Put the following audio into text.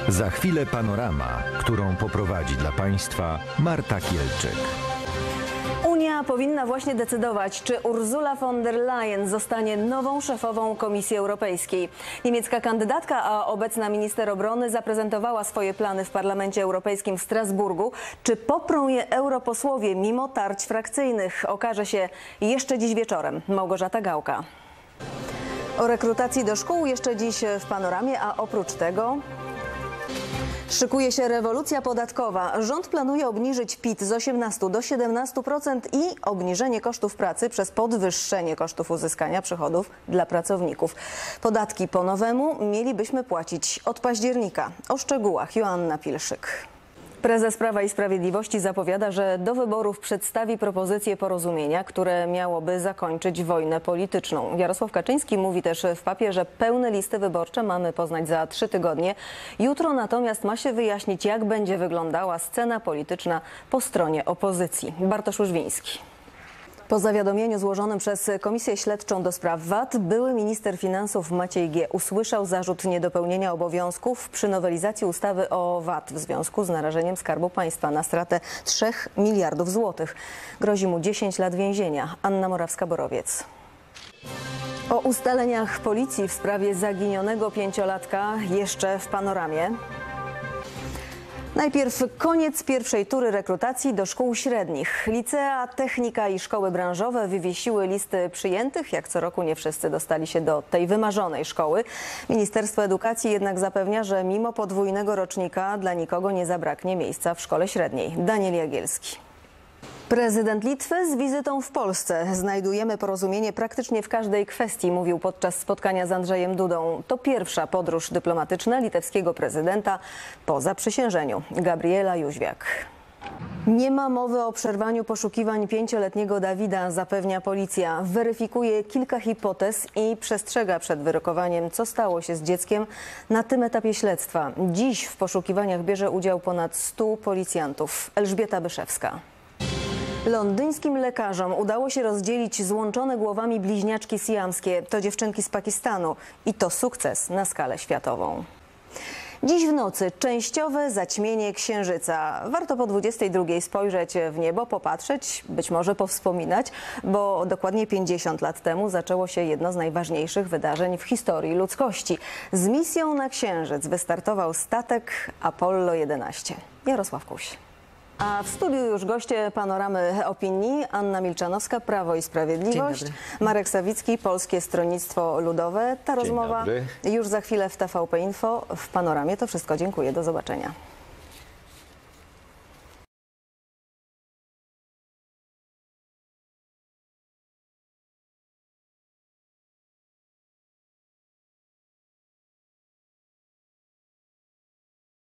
Za chwilę panorama, którą poprowadzi dla Państwa Marta Kielczyk. Unia powinna właśnie decydować, czy Ursula von der Leyen zostanie nową szefową Komisji Europejskiej. Niemiecka kandydatka, a obecna minister obrony zaprezentowała swoje plany w Parlamencie Europejskim w Strasburgu. Czy poprą je europosłowie mimo tarć frakcyjnych? Okaże się jeszcze dziś wieczorem. Małgorzata Gałka. O rekrutacji do szkół jeszcze dziś w panoramie, a oprócz tego szykuje się rewolucja podatkowa. Rząd planuje obniżyć PIT z 18 do 17% i obniżenie kosztów pracy przez podwyższenie kosztów uzyskania przychodów dla pracowników. Podatki po nowemu mielibyśmy płacić od października. O szczegółach Joanna Pilszyk. Prezes Prawa i Sprawiedliwości zapowiada, że do wyborów przedstawi propozycję porozumienia, które miałoby zakończyć wojnę polityczną. Jarosław Kaczyński mówi też w papie, że pełne listy wyborcze mamy poznać za 3 tygodnie. Jutro natomiast ma się wyjaśnić, jak będzie wyglądała scena polityczna po stronie opozycji. Bartosz Łyżwiński. Po zawiadomieniu złożonym przez Komisję Śledczą do spraw VAT były minister finansów Maciej G. usłyszał zarzut niedopełnienia obowiązków przy nowelizacji ustawy o VAT w związku z narażeniem Skarbu Państwa na stratę 3 miliardów złotych. Grozi mu 10 lat więzienia. Anna Morawska-Borowiec. O ustaleniach policji w sprawie zaginionego 5-latka jeszcze w panoramie. Najpierw koniec pierwszej tury rekrutacji do szkół średnich. Licea, technika i szkoły branżowe wywiesiły listy przyjętych. Jak co roku nie wszyscy dostali się do tej wymarzonej szkoły. Ministerstwo Edukacji jednak zapewnia, że mimo podwójnego rocznika dla nikogo nie zabraknie miejsca w szkole średniej. Daniel Jagielski. Prezydent Litwy z wizytą w Polsce. Znajdujemy porozumienie praktycznie w każdej kwestii, mówił podczas spotkania z Andrzejem Dudą. To pierwsza podróż dyplomatyczna litewskiego prezydenta po zaprzysiężeniu. Gabriela Jóźwiak. Nie ma mowy o przerwaniu poszukiwań 5-letniego Dawida, zapewnia policja. Weryfikuje kilka hipotez i przestrzega przed wyrokowaniem, co stało się z dzieckiem na tym etapie śledztwa. Dziś w poszukiwaniach bierze udział ponad 100 policjantów. Elżbieta Byszewska. Londyńskim lekarzom udało się rozdzielić złączone głowami bliźniaczki siamskie. To dziewczynki z Pakistanu i to sukces na skalę światową. Dziś w nocy częściowe zaćmienie księżyca. Warto po 22 spojrzeć w niebo, popatrzeć, być może powspominać, bo dokładnie 50 lat temu zaczęło się jedno z najważniejszych wydarzeń w historii ludzkości. Z misją na księżyc wystartował statek Apollo 11. Jarosław Kuś. A w studiu już goście panoramy opinii. Anna Milczanowska, Prawo i Sprawiedliwość. Marek Sawicki, Polskie Stronnictwo Ludowe. Ta rozmowa już za chwilę w TVP Info w panoramie. To wszystko. Dziękuję. Do zobaczenia.